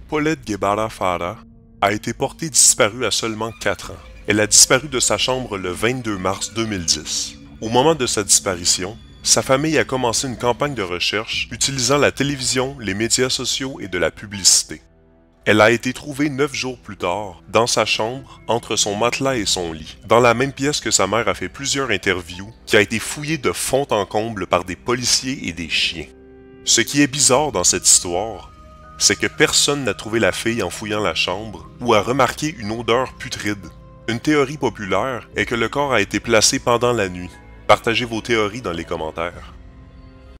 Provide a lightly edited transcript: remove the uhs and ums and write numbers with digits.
Paulette Guevara Fara a été portée disparue à seulement 4 ans. Elle a disparu de sa chambre le 22 mars 2010. Au moment de sa disparition, sa famille a commencé une campagne de recherche utilisant la télévision, les médias sociaux et de la publicité. Elle a été trouvée 9 jours plus tard, dans sa chambre, entre son matelas et son lit, dans la même pièce que sa mère a fait plusieurs interviews, qui a été fouillée de fond en comble par des policiers et des chiens. Ce qui est bizarre dans cette histoire, c'est que personne n'a trouvé la fille en fouillant la chambre ou a remarqué une odeur putride. Une théorie populaire est que le corps a été placé pendant la nuit. Partagez vos théories dans les commentaires.